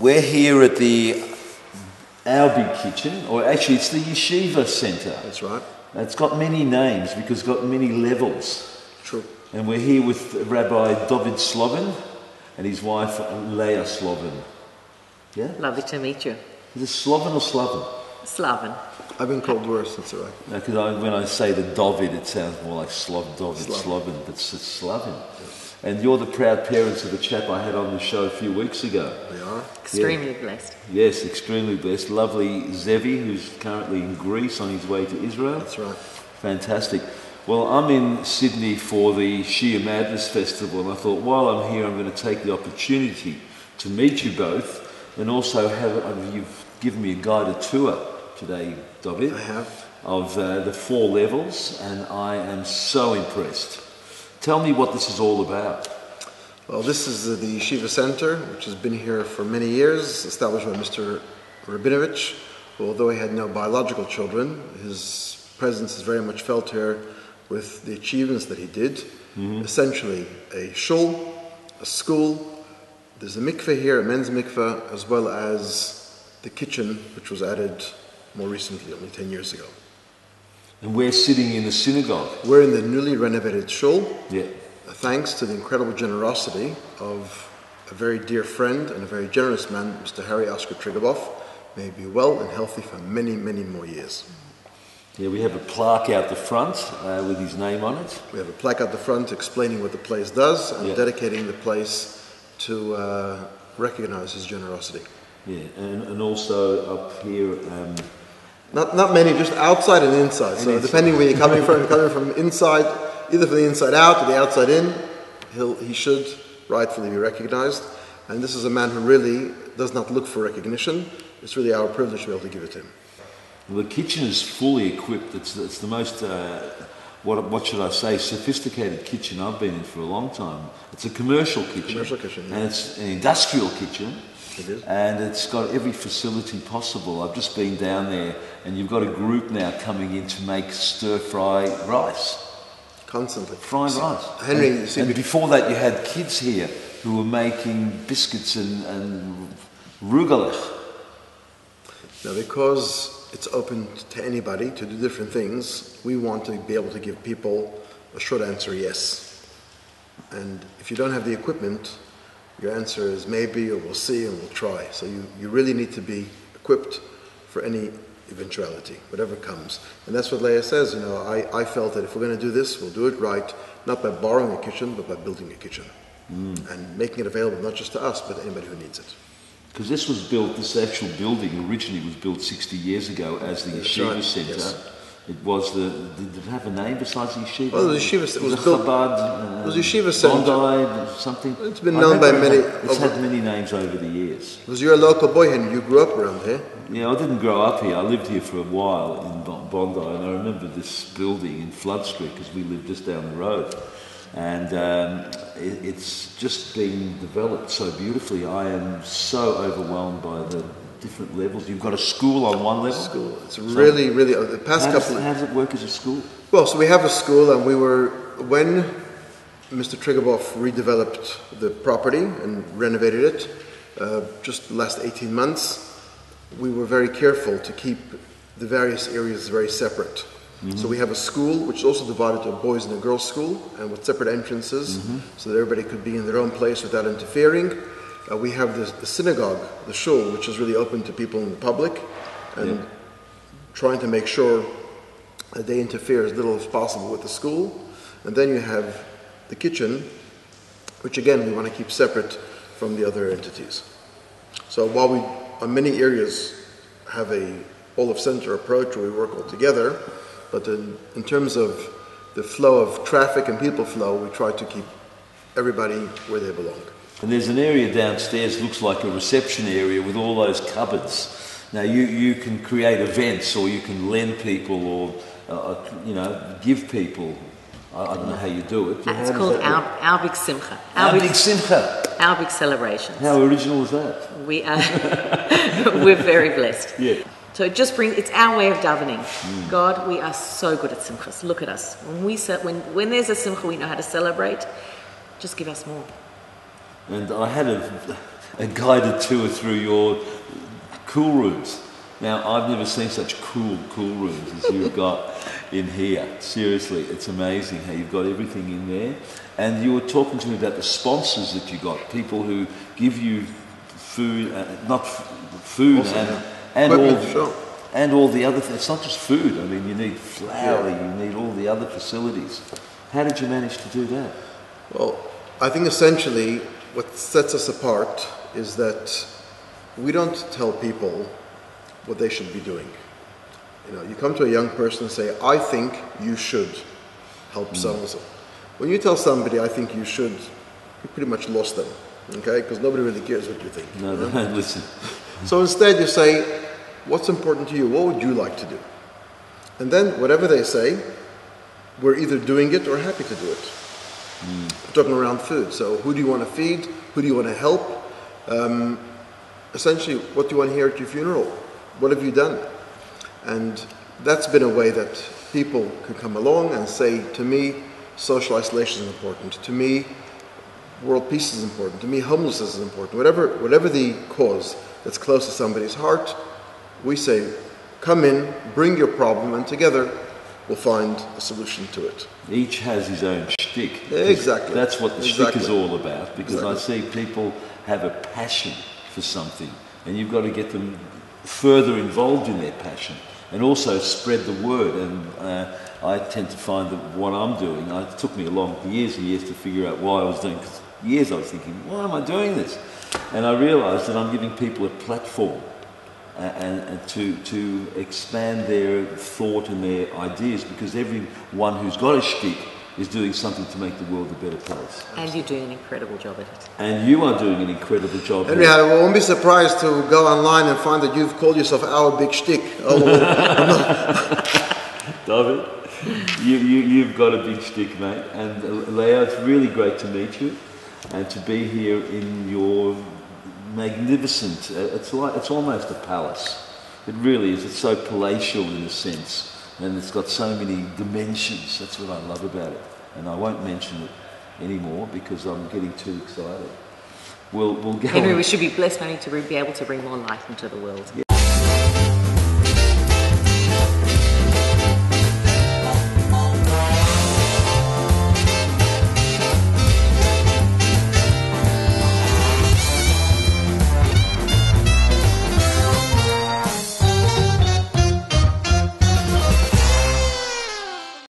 We're here at our big kitchen, or actually it's the yeshiva center. That's right. It's got many names because it's got many levels. True. And we're here with Rabbi Dovid Slavin and his wife Laya Slavin. Yeah? Lovely to meet you. Is it Slavin or Slavin? Slavin. I've been called worse, that's all right. Because when I say the Dovid, it sounds more like Dovid Slavin, but it's Slavin. And you're the proud parents of the chap I had on the show a few weeks ago. We are. Extremely blessed. Yes, extremely blessed. Lovely Zevi, who's currently in Greece on his way to Israel. That's right. Fantastic. Well, I'm in Sydney for the Shia Madness Festival, and I thought while I'm here, I'm going to take the opportunity to meet you both, and also you've given me a guided tour today, Dovid. I have. Of the 4 levels, and I am so impressed. Tell me what this is all about. Well, this is the Yeshiva Center, which has been here for many years, established by Mr. Rabbinovich, who, although he had no biological children, his presence is very much felt here with the achievements that he did. Mm-hmm. Essentially, a shul, a school, there's a mikveh here, a men's mikveh, as well as the kitchen, which was added more recently, only 10 years ago. And we're sitting in the synagogue. We're in the newly renovated shul. Yeah. Thanks to the incredible generosity of a very dear friend and a very generous man, Mr. Harry Oscar Triggerboff. May he be well and healthy for many, many more years. Yeah, we have a plaque out the front with his name on it. We have a plaque out the front explaining what the place does and dedicating the place to recognize his generosity. Yeah, and also up here... Not many, just outside and inside. So depending where you're coming from inside, either from the inside out or the outside in, he should rightfully be recognized. And this is a man who really does not look for recognition. It's really our privilege to be able to give it to him. Well, the kitchen is fully equipped. It's the most, what should I say, sophisticated kitchen I've been in for a long time. It's a commercial kitchen. Commercial kitchen, yeah. And it's an industrial kitchen. It is. And it's got every facility possible. I've just been down there, and you've got a group now coming in to make stir-fry rice. Constantly. Fried rice. Henry, and before that you had kids here who were making biscuits and rugelach. Now, because it's open to anybody to do different things, we want to be able to give people a short answer, yes. And if you don't have the equipment, your answer is maybe, or we'll see, and we'll try. So you really need to be equipped for any eventuality, whatever comes. And that's what Laya says, I felt that if we're going to do this, we'll do it right, not by borrowing a kitchen, but by building a kitchen. And making it available not just to us, but to anybody who needs it. Because this actual building originally was built 60 years ago as the Yeshiva Center. Yes. It was did it have a name besides the Yeshiva? Well, the Yeshiva it was built. Chabad, it was Yeshiva Center. Bondi, something. It's been known by many. It's had many names over the years. Was you a local boy, Henry? You grew up around here? Yeah, I didn't grow up here. I lived here for a while in Bondi, and I remember this building in Flood Street because we lived just down the road. And it's just been developed so beautifully. I am so overwhelmed by the different levels. You've got a school on one level? School. It's really, the past couple... How does it work as a school? Well, so we have a school, and when Mr. Triggerboff redeveloped the property and renovated it, just the last 18 months, we were very careful to keep the various areas very separate. Mm-hmm. So we have a school, which is also divided to a boys' and a girls' school, and with separate entrances, so that everybody could be in their own place without interfering. We have the synagogue, the shul, which is really open to people in the public, and trying to make sure that they interfere as little as possible with the school. And then you have the kitchen, which again we want to keep separate from the other entities. So while we, on many areas, have a all-of-center approach where we work all together, but in terms of the flow of traffic and people flow, we try to keep everybody where they belong. And there's an area downstairs, looks like a reception area with all those cupboards. Now you can create events, or you can lend people, or give people. I don't know how you do it. It's called our big simcha. Our big simcha. Our big celebrations. How original is that? We're very blessed. Yeah. So it's our way of davening. God, we are so good at simchas. Look at us. When there's a simcha, we know how to celebrate. Just give us more. And I had a guided tour through your cool rooms. Now, I've never seen such cool rooms as you've got in here. Seriously, it's amazing how you've got everything in there. And you were talking to me about the sponsors that you got, people who give you food, food and all the other things. It's not just food. I mean, you need flour, you need all the other facilities. How did you manage to do that? Well, I think essentially what sets us apart is that we don't tell people what they should be doing. You know, you come to a young person and say, I think you should help so-and-so. When you tell somebody, I think you should, you pretty much lost them, okay? Because nobody really cares what you think. No, they don't listen. So instead you say, what's important to you? What would you like to do? And then whatever they say, we're either doing it or happy to do it. We're talking around food. So who do you want to feed? Who do you want to help? Essentially, what do you want to hear at your funeral? What have you done? And that's been a way that people can come along and say, to me, social isolation is important. To me, world peace is important. To me, homelessness is important. Whatever the cause that's close to somebody's heart, we say, come in, bring your problem, and together we'll find a solution to it. Each has his own shtick. Exactly. That's what the shtick is all about, because I see people have a passion for something, and you've got to get them further involved in their passion and also spread the word. And I tend to find that what I'm doing, it took me years and years to figure out why I was doing, because years I was thinking, why am I doing this? And I realised that I'm giving people a platform and to expand their thought and their ideas, because everyone who's got a shtick is doing something to make the world a better place. And you're doing an incredible job at it. And you are doing an incredible job. Henry, I won't be surprised to go online and find that you've called yourself our big shtick. Dovid, you've got a big shtick, mate. And Laya, it's really great to meet you and to be here in your magnificent, it's almost a palace. It really is. It's so palatial in a sense. And it's got so many dimensions. That's what I love about it. And I won't mention it anymore because I'm getting too excited. We'll go Henry, we should be blessed only to be able to bring more light into the world. Yeah.